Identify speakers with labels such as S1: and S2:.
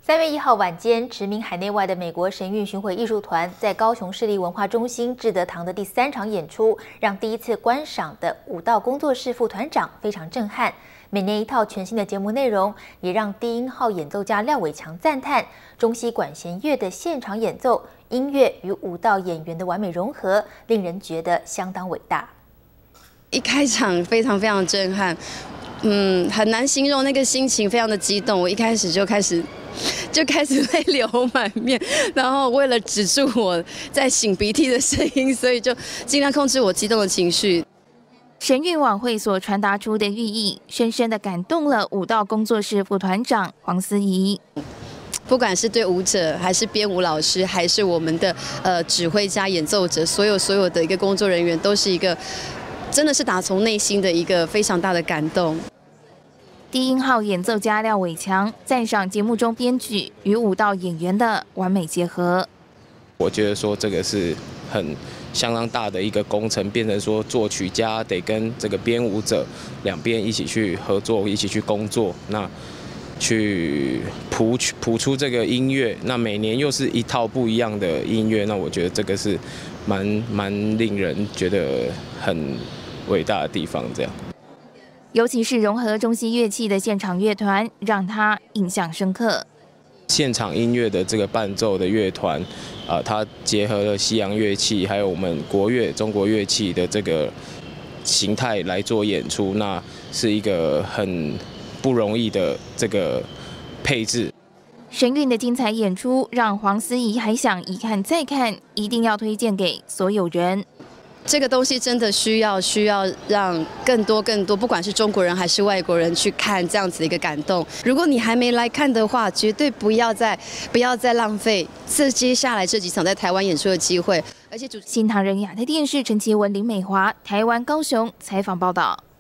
S1: 3月1号晚间，驰名海内外的美国神韵巡回艺术团在高雄市立文化中心志德堂的第3场演出，让第一次观赏的舞蹈工作室副团长非常震撼。每年一套全新的节目内容，也让低音号演奏家廖伟强赞叹中西管弦乐的现场演奏，音乐与舞蹈演员的完美融合，令人觉得相当伟大。
S2: 一开场非常震撼，很难形容那个心情，非常的激动。我一开始就开始泪流满面，然后为了止住我在擤鼻涕的声音，所以就尽量控制我激动的情绪。
S3: 神韵晚会所传达出的寓意，深深的感动了舞蹈工作室副团长黄思怡。
S2: 不管是对舞者，还是编舞老师，还是我们的指挥家、演奏者，所有的一个工作人员，都是一个真的是打从内心的一个非常大的感动。
S3: 低音号演奏家廖伟强赞赏节目中编曲与舞蹈演员的完美结合。
S4: 我觉得说这个是相当大的一个工程，变成说作曲家得跟这个编舞者两边一起去合作，一起去工作，那去谱出这个音乐。那每年又是一套不一样的音乐，那我觉得这个是蛮令人觉得很伟大的地方。这样。
S3: 尤其是融合中西乐器的现场乐团，让他印象深刻。
S4: 现场音乐的这个伴奏的乐团，它结合了西洋乐器，还有我们国乐、中国乐器的这个形态来做演出，那是一个很不容易的这个配置。
S3: 神韵的精彩演出，让黄思怡还想一看再看，一定要推荐给所有人。
S2: 这个东西真的需要让更多，不管是中国人还是外国人去看这样子的一个感动。如果你还没来看的话，绝对不要再浪费接下来这几场在台湾演出的机会。而且
S3: 新唐人亚太电视陈其文、林美华，台湾高雄采访报道。